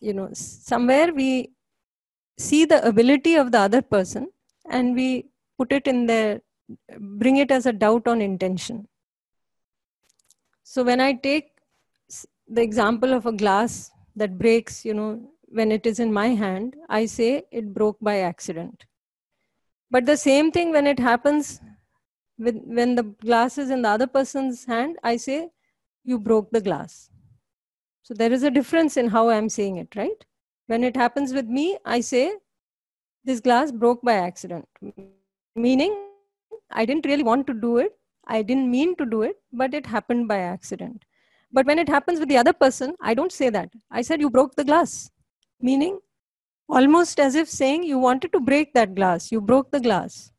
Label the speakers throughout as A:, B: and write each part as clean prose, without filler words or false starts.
A: somewhere we see the ability of the other person and we put it in there, bring it as a doubt on intention. So when I take the example of a glass that breaks, when it is in my hand, I say it broke by accident. But the same thing when it happens when the glass is in the other person's hand, I say you broke the glass. So there is a difference in how I'm saying it, right? When it happens with me, I say this glass broke by accident, meaning I didn't really want to do it. I didn't mean to do it, but it happened by accident. But when it happens with the other person, I don't say that. I said, you broke the glass, meaning almost as if saying you wanted to break that glass, you broke the glass.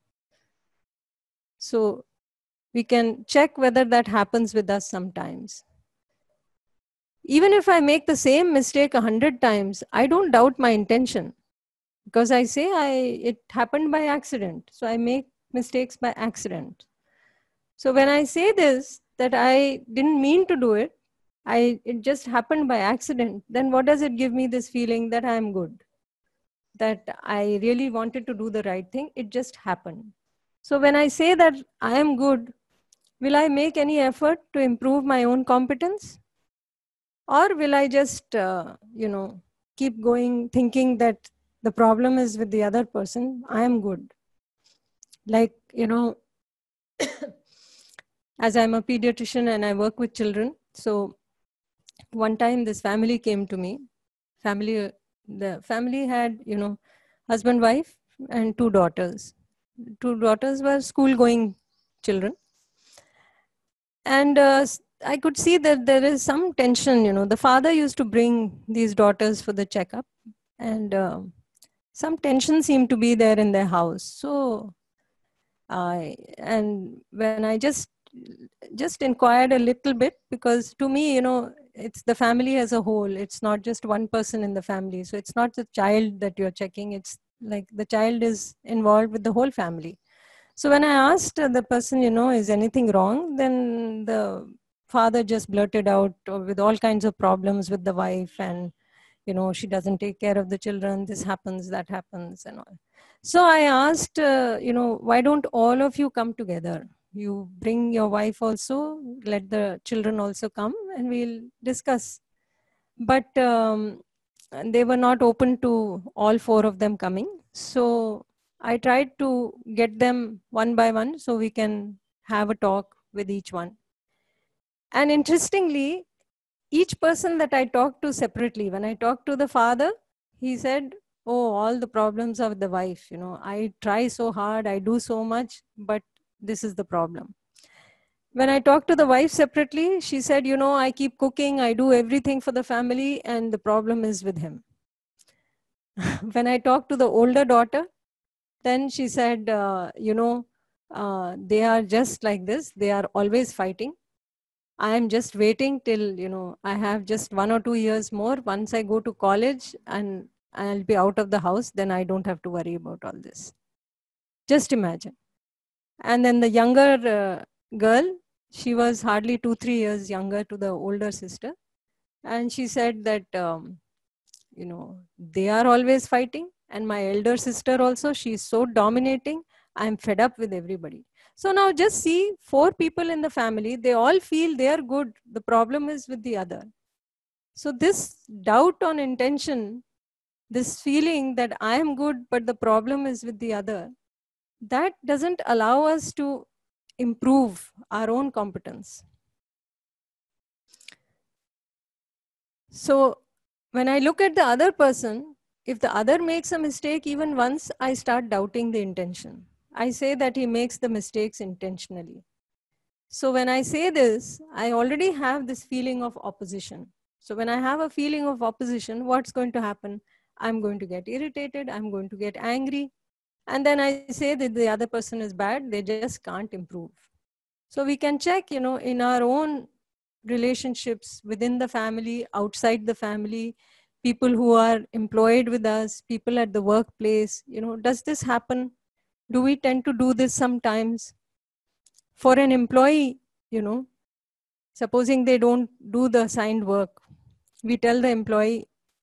A: So we can check whether that happens with us sometimes. Even if I make the same mistake 100 times, I don't doubt my intention because I say it happened by accident. So I make mistakes by accident. So when I say this, that I didn't mean to do it, it just happened by accident, then what does it give me, this feeling that I'm good, that I really wanted to do the right thing, it just happened. So when I say that I am good, will I make any effort to improve my own competence? Or will I just, keep going thinking that the problem is with the other person, I am good? Like, as I'm a pediatrician and I work with children, so one time this family came to me. The family had, husband, wife, and 2 daughters. 2 daughters were school-going children. And I could see that there is some tension, The father used to bring these daughters for the checkup, and some tension seemed to be there in their house. So, and when I just inquired a little bit, because to me, it's the family as a whole. It's not just one person in the family. So it's not the child that you're checking. It's like the child is involved with the whole family. So when I asked the person, is anything wrong? Then the father just blurted out with all kinds of problems with the wife, and, she doesn't take care of the children. This happens, that happens, and all. So I asked, why don't all of you come together? You bring your wife also, let the children also come, and we'll discuss. But they were not open to all 4 of them coming. So I tried to get them one by one so we can have a talk with each one. And interestingly, each person that I talked to separately, when I talked to the father, he said, oh, all the problems of the wife, I try so hard, I do so much, but this is the problem. When I talked to the wife separately, she said, I keep cooking, I do everything for the family, and the problem is with him. When I talked to the older daughter, then she said, they are just like this. They are always fighting. I am just waiting till, I have just 1 or 2 years more. Once I go to college and I'll be out of the house, then I don't have to worry about all this. Just imagine. And then the younger girl, she was hardly 2-3 years younger to the older sister. And she said that, they are always fighting. And my elder sister also, she's so dominating. I'm fed up with everybody. So now just see 4 people in the family, they all feel they are good. The problem is with the other. So this doubt on intention, this feeling that I am good, but the problem is with the other, that doesn't allow us to improve our own competence. So when I look at the other person, if the other makes a mistake even once, I start doubting the intention. I say that he makes the mistakes intentionally. So when I say this, I already have this feeling of opposition. So when I have a feeling of opposition, what's going to happen? I'm going to get irritated. I'm going to get angry. And then I say that the other person is bad. They just can't improve. So we can check, in our own relationships within the family, outside the family, people who are employed with us, people at the workplace, does this happen? Do we tend to do this sometimes? For an employee, supposing they don't do the assigned work, we tell the employee,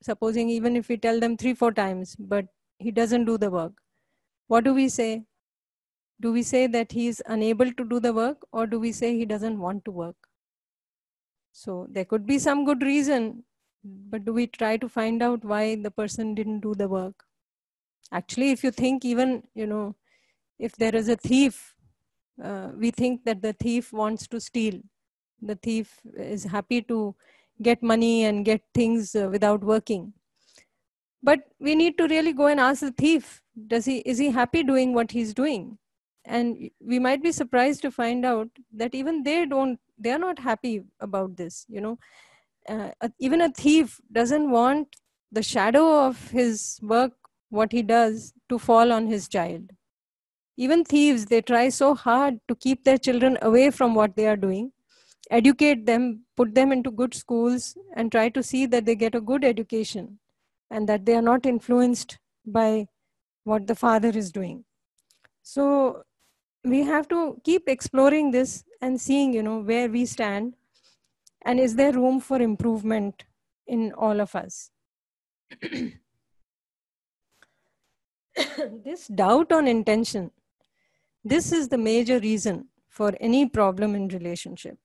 A: supposing even if we tell them 3-4 times, but he doesn't do the work, what do we say? Do we say that he is unable to do the work, or do we say he doesn't want to work? So there could be some good reason, but do we try to find out why the person didn't do the work? Actually, if you think, even, if there is a thief, we think that the thief wants to steal. The thief is happy to get money and get things without working. But we need to really go and ask the thief, is he happy doing what he's doing? And we might be surprised to find out that even they're not happy about this. Even a thief doesn't want the shadow of his work, what he does, to fall on his child. Even thieves, they try so hard to keep their children away from what they are doing, educate them, put them into good schools, and try to see that they get a good education and that they are not influenced by what the father is doing. So we have to keep exploring this and seeing, where we stand, and is there room for improvement in all of us. This doubt on intention, this is the major reason for any problem in relationship.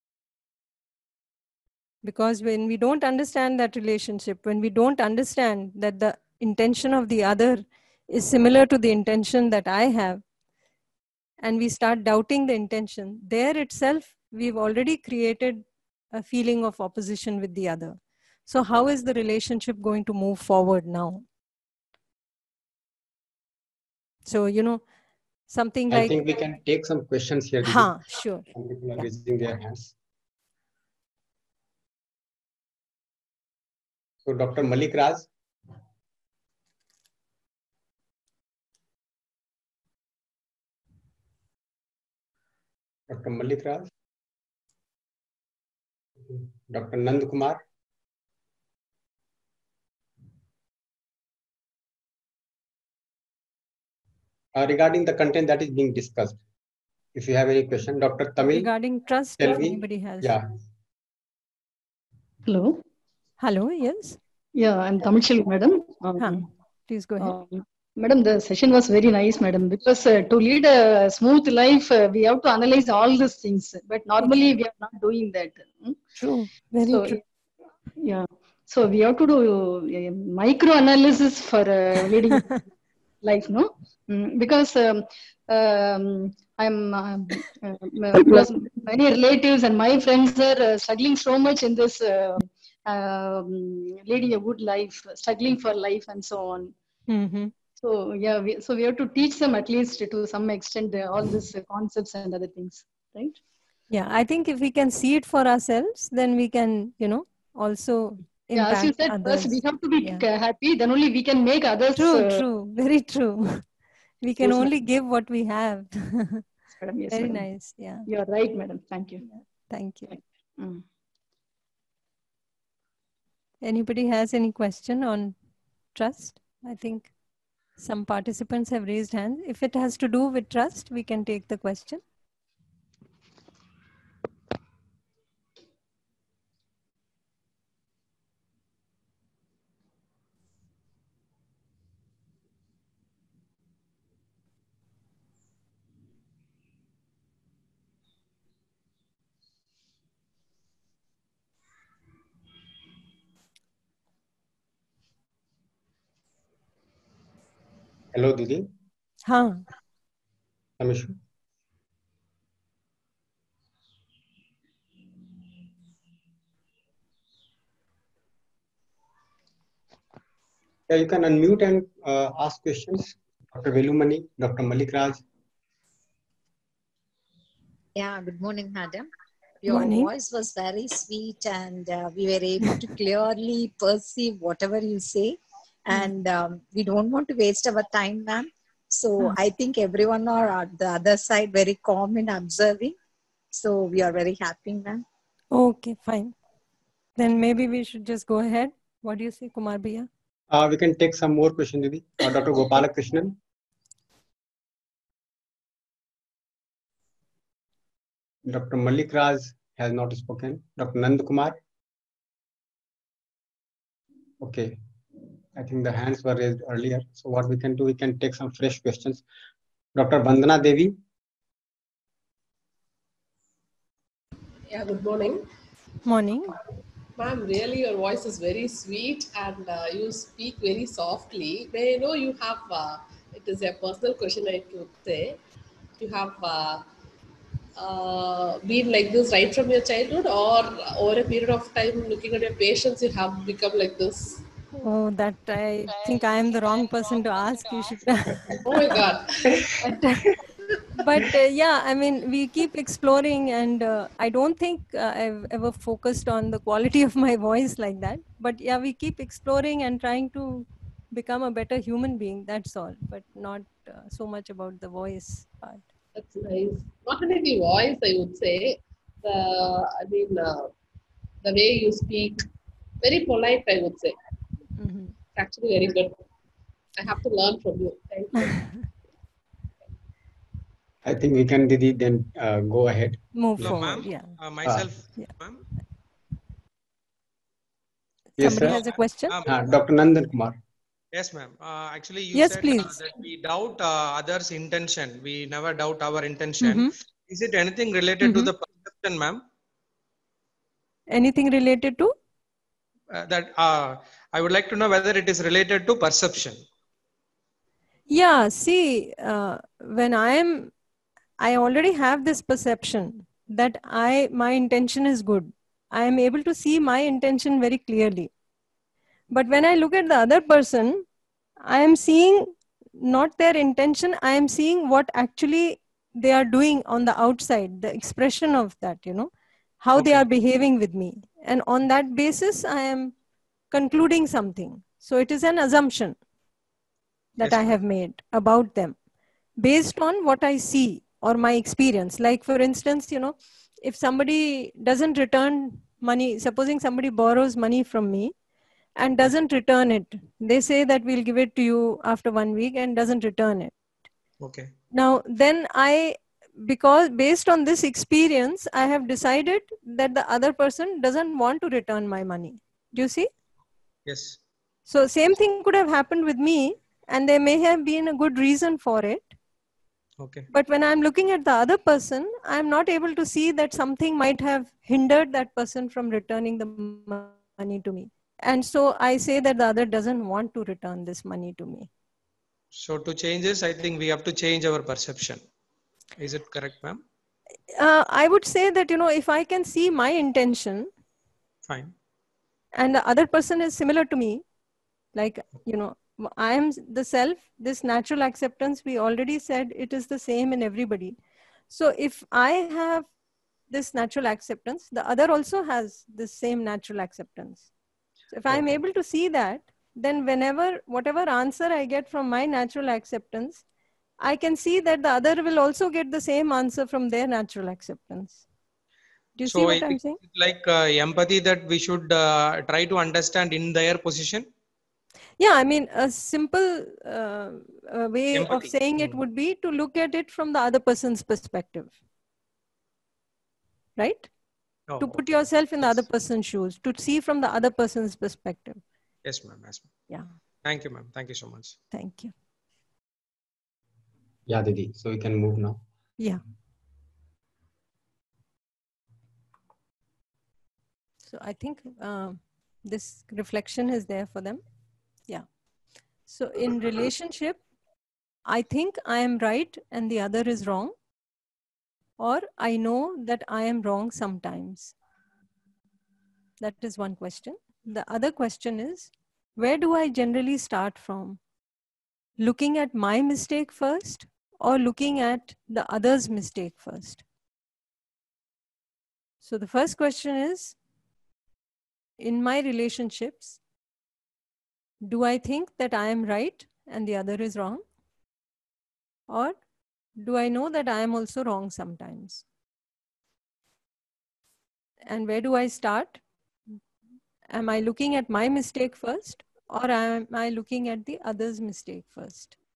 A: Because when we don't understand that relationship, when we don't understand that the intention of the other is similar to the intention that I have, and we start doubting the intention, there itself, we've already created a feeling of opposition with the other. So how is the relationship going to move forward now? So, something like...
B: I think we can take some questions here.
A: Sure.
B: Some people are raising their hands. So Dr. Malik Raj. Dr. Malik Raj. Dr. Nand Kumar. Regarding the content that is being discussed, if you have any question, Dr. Tamil.
A: Regarding trust, if anybody has.
B: Yeah.
C: Hello.
A: Hello, yes.
C: Yeah, I'm Tamil Selvi, madam.
A: Please go ahead.
C: Madam, the session was very nice, madam, because to lead a smooth life, we have to analyze all these things. But normally, we are not doing that.
A: True, very true.
C: Yeah, so we have to do micro analysis for leading life, no? Because because many relatives and my friends are struggling so much in this leading a good life, struggling for life, and so on.
A: Mm-hmm.
C: So yeah, we have to teach them at least to some extent all these concepts and other things, right?
A: Yeah, I think if we can see it for ourselves, then we can, also impact
C: as you said,
A: others.
C: First we have to be happy, then only we can make others.
A: True, very true. We can only give what we have.
C: Madam, yes,
A: very
C: madam.
A: nice. Yeah.
C: You're right, madam. Thank you.
A: Yeah. Thank you. Anybody has any question on trust? I think some participants have raised hands. If it has to do with trust, we can take the question.
B: Hello, Didi.
A: Some
B: issue. Yeah, you can unmute and ask questions. Dr. Velumani, Dr. Malik Raj.
D: Yeah, good morning, madam. Your voice was very sweet, and we were able to clearly perceive whatever you say. And we don't want to waste our time, ma'am. So I think everyone are at the other side very calm and observing. So we are very happy, ma'am.
A: Okay, fine. Then maybe we should just go ahead. What do you say, Kumar Bhaiya?
B: We can take some more questions, Didi. Dr. Gopalakrishnan. Dr. Malik Raj has not spoken. Dr. Nand Kumar. Okay. I think the hands were raised earlier. So what we can do, we can take some fresh questions. Dr. Bandana Devi.
E: Yeah, good morning.
A: Morning.
E: Ma'am, really your voice is very sweet and you speak very softly. May I know you have, it is a personal question I could say, you have been like this right from your childhood or over a period of time looking at your patients you have become like this?
A: Oh, that I think I am the wrong person to ask. You should.
E: Oh my God.
A: but yeah, I mean, we keep exploring, and I don't think I've ever focused on the quality of my voice like that. But yeah, we keep exploring and trying to become a better human being. That's all, but not so much about the voice part.
E: That's nice. Not only the voice, I would say. The way you speak, very polite, I would say.
A: Mm-hmm.
E: It's actually very good. I have to learn from you. Thank you.
B: I think we can, Didi, then go ahead.
A: Move
B: Yeah.
A: forward. Yeah.
F: Myself,
A: Yeah.
F: ma'am.
B: Yes,
A: Somebody
B: sir.
A: has a question?
B: Dr. Nandan Kumar.
F: Yes, ma'am. Actually, you
A: Yes,
F: said
A: please.
F: that we doubt others' intention. We never doubt our intention.
A: Mm-hmm.
F: Is it anything related to the perception, ma'am?
A: Anything related to?
F: I would like to know whether it is related to perception.
A: Yeah, see, when I already have this perception that my intention is good. I am able to see my intention very clearly. But when I look at the other person, I am seeing not their intention, I am seeing what actually they are doing on the outside, the expression of that, how they are behaving with me. And on that basis, I am concluding something. So it is an assumption that I have made about them based on what I see or my experience. Like, for instance, if somebody doesn't return money, supposing somebody borrows money from me and doesn't return it, they say that we'll give it to you after 1 week and doesn't return it.
F: Okay.
A: Now, then because based on this experience, I have decided that the other person doesn't want to return my money. Do you see?
F: Yes.
A: So same thing could have happened with me, and there may have been a good reason for it.
F: Okay.
A: But when I'm looking at the other person, I'm not able to see that something might have hindered that person from returning the money to me. And so I say that the other doesn't want to return this money to me.
F: So to change this, I think we have to change our perception. Is it correct, ma'am?
A: I would say that, if I can see my intention,
F: fine,
A: and the other person is similar to me, like, I am the self, this natural acceptance, we already said it is the same in everybody. So if I have this natural acceptance, the other also has this same natural acceptance. So if I'm able to see that, then whatever answer I get from my natural acceptance, I can see that the other will also get the same answer from their natural acceptance. Do you see what I'm saying?
F: Like empathy that we should try to understand in their position?
A: Yeah, I mean, a simple way
F: Empathy.
A: of saying it would be to look at it from the other person's perspective. Right? To put yourself in the other person's shoes, to see from the other person's perspective.
F: Yes, ma'am. Yes, ma'am.
A: Yeah.
F: Thank you, ma'am. Thank you so much.
A: Thank you.
B: Yeah, Didi. So we can move now.
A: Yeah. So I think this reflection is there for them. Yeah. So in relationship, I think I am right and the other is wrong. Or I know that I am wrong sometimes. That is one question. The other question is, where do I generally start from? Looking at my mistake first or looking at the other's mistake first? So the first question is, in my relationships, do I think that I am right and the other is wrong? Or do I know that I am also wrong sometimes? And where do I start? Am I looking at my mistake first or am I looking at the other's mistake first?